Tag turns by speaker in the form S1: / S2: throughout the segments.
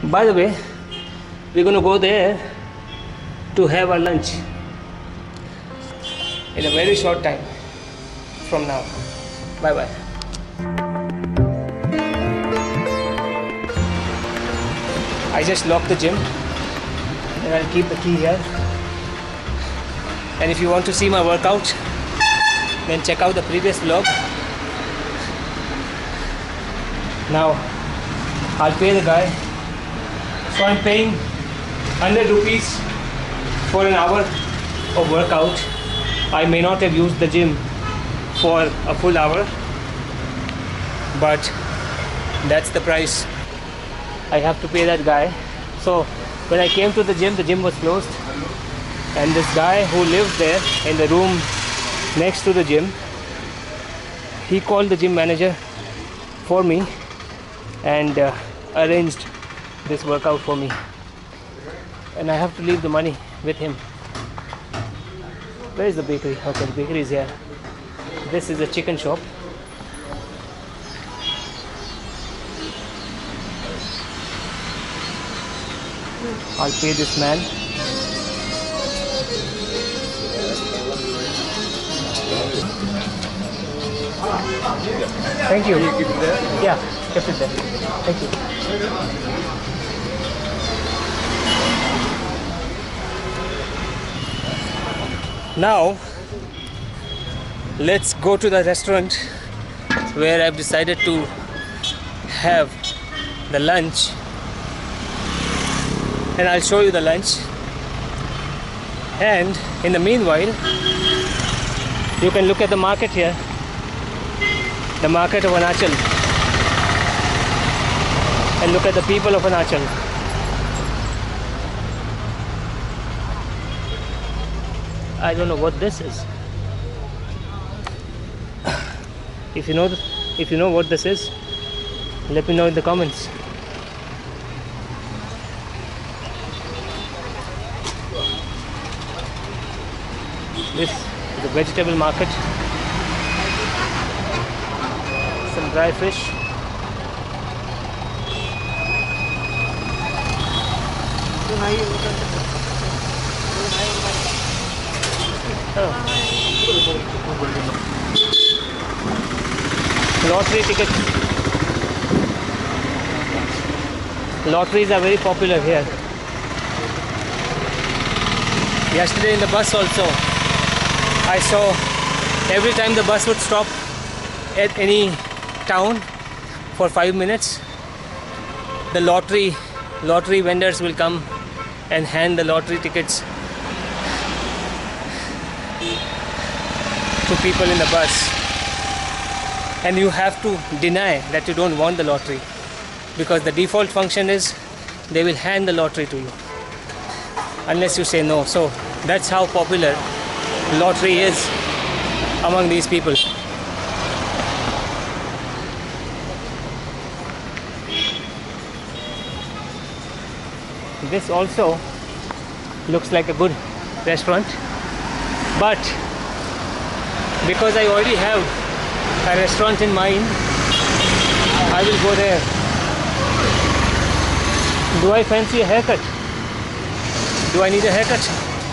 S1: By the way, we're going to go there to have our lunch in a very short time from now. Bye bye. I just locked the gym and I'll keep the key here. And if you want to see my workout, then check out the previous vlog. Now I'll pay the guy. So I'm paying 100 rupees for an hour of workout. I may not have used the gym for a full hour, but that's the price I have to pay that guy. So when I came to the gym was closed, and this guy who lived there in the room next to the gym, he called the gym manager for me and arranged this workout for me, and I have to leave the money with him. Where is the bakery? Okay, the bakery is here. This is a chicken shop. I'll pay this man. Thank you. Keep it there? Yeah, kept it there. Thank you. Now, let's go to the restaurant where I've decided to have the lunch, and I'll show you the lunch. And in the meanwhile, you can look at the market here, the market of Arunachal, and look at the people of Arunachal. I don't know what this is. If you know what this is, let me know in the comments. This is a vegetable market. Some dry fish. Lottery tickets. Lotteries are very popular here. Yesterday in the bus also, I saw every time the bus would stop at any town for 5 minutes, the lottery vendors will come and hand the lottery tickets to people in the bus, and you have to deny that you don't want the lottery, because the default function is they will hand the lottery to you unless you say no. So that's how popular lottery is among these people. This also looks like a good restaurant, but because I already have a restaurant in mind, I will go there. Do I fancy a haircut? Do I need a haircut?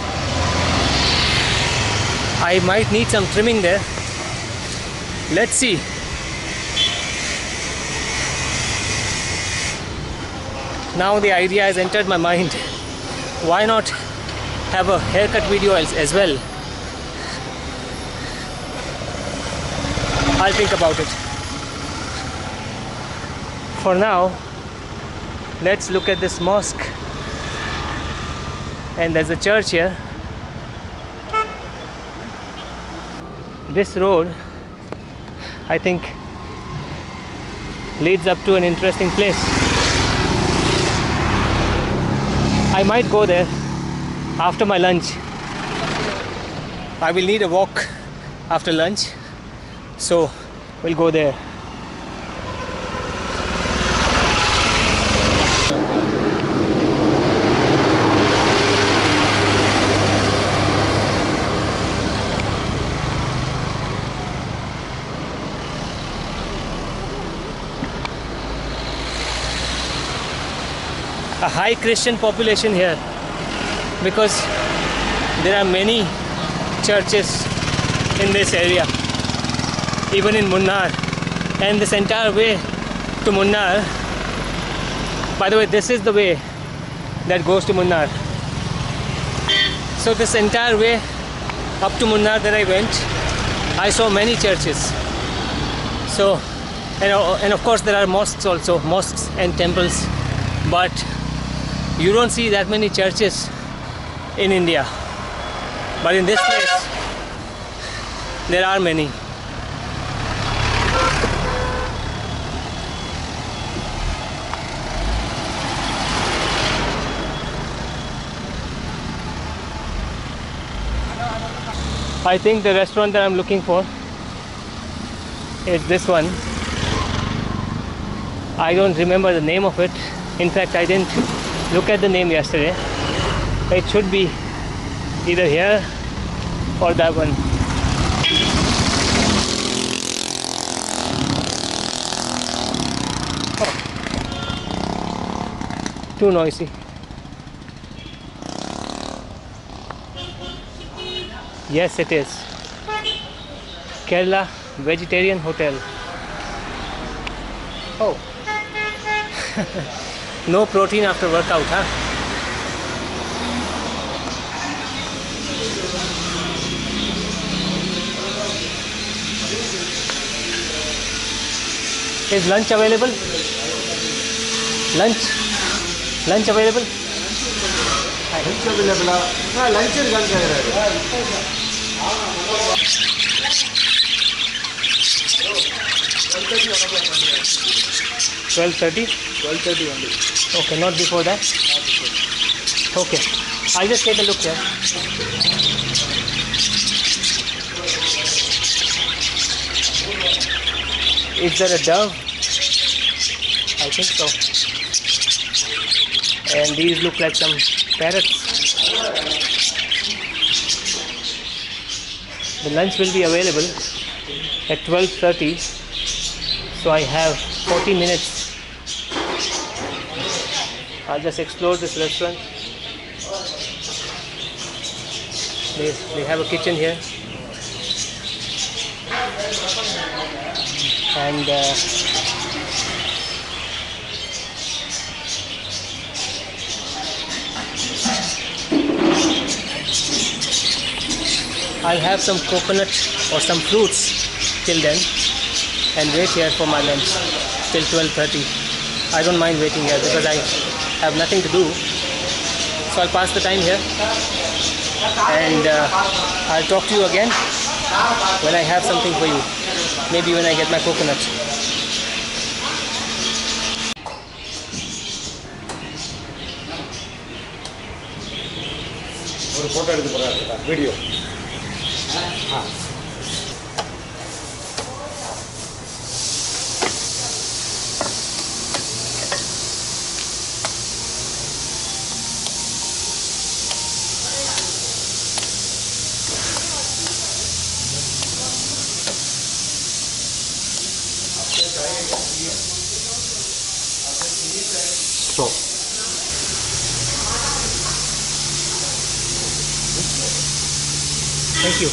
S1: I might need some trimming there. Let's see. Now the idea has entered my mind. Why not have a haircut video as well? I'll think about it. For now, let's look at this mosque. And there's a church here. This road, I think, leads up to an interesting place. I might go there after my lunch. I will need a walk after lunch, so we'll go there. a high Christian population here because there are many churches in this area, even in Munnar. And this entire way to Munnar, by the way, this is the way that goes to Munnar. So this entire way up to Munnar that I went, I saw many churches. So, and of course there are mosques also, mosques and temples, but you don't see that many churches in India. But in this place, there are many. I think the restaurant that I'm looking for is this one. I don't remember the name of it. In fact, I didn't look at the name yesterday. It should be either here or that one. Oh. Too noisy. Yes, it is. Kerala Vegetarian Hotel. Oh. No protein after workout, huh? Is lunch available? Lunch available?
S2: Lunch available. Lunch is available.
S1: 12:30?
S2: 12:30 only.
S1: Okay, not before that? Okay. I'll just take a look here. Is there a dove? I think so. And these look like some parrots. The lunch will be available at 12:30, so I have 40 minutes. I'll just explore this restaurant. They have a kitchen here, and I'll have some coconut or some fruits till then and wait here for my lunch till 12:30. I don't mind waiting here because I have nothing to do, so I'll pass the time here, and I'll talk to you again when I have something for you, maybe when I get my coconut.
S2: Video. So.
S1: Thank you.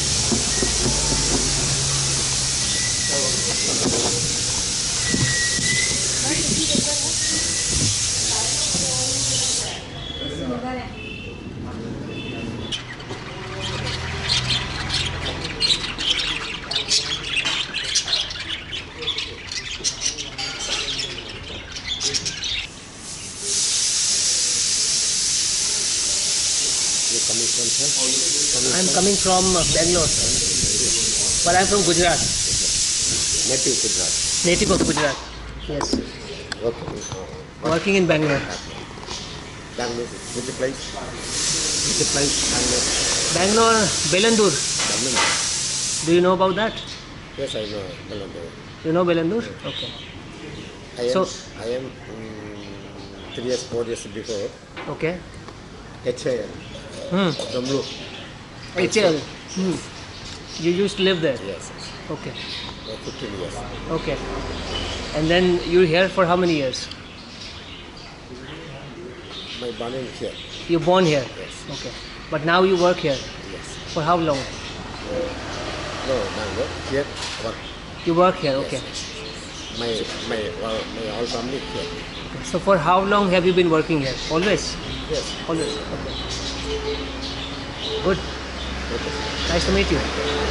S1: I'm coming from Bangalore, but I'm from Gujarat.
S2: Native Gujarat.
S1: Native of Gujarat. Yes.
S2: Okay.
S1: Working in Bangalore.
S2: Bangalore. Which place? Which place?
S1: Bangalore, Belandur.
S2: Bangalore.
S1: Do you know about that?
S2: Yes, I know Bangalore.
S1: You know Belandur? Okay.
S2: I am 3 years, 4 years before.
S1: Okay.
S2: HAL. Damlu.
S1: HL. You used to live there?
S2: Yes.
S1: Okay.
S2: 15 years.
S1: Okay. And then you're here for how many years?
S2: my born in here.
S1: You're born here?
S2: Yes.
S1: Okay. But now you work here?
S2: Yes.
S1: For how long?
S2: No, now work here. Work.
S1: You work here,
S2: Yes.
S1: okay.
S2: My whole family here.
S1: So for how long have you been working here? Always?
S2: Yes.
S1: Always, okay. Good.
S2: Okay.
S1: Nice to meet you.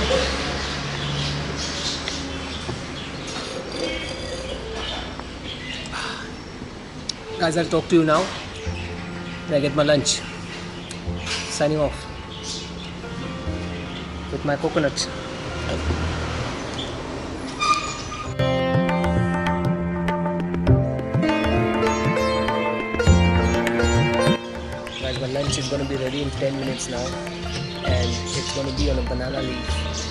S1: Guys, I'll talk to you now. I get my lunch. Signing off. With my coconuts. Guys, my lunch is going to be ready in 10 minutes now. And it's going to be on a banana leaf.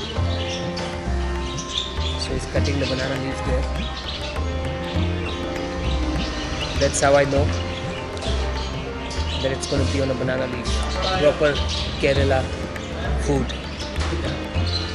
S1: So he's cutting the banana leaf there. That's how I know that it's going to be on a banana leaf. Proper Kerala food.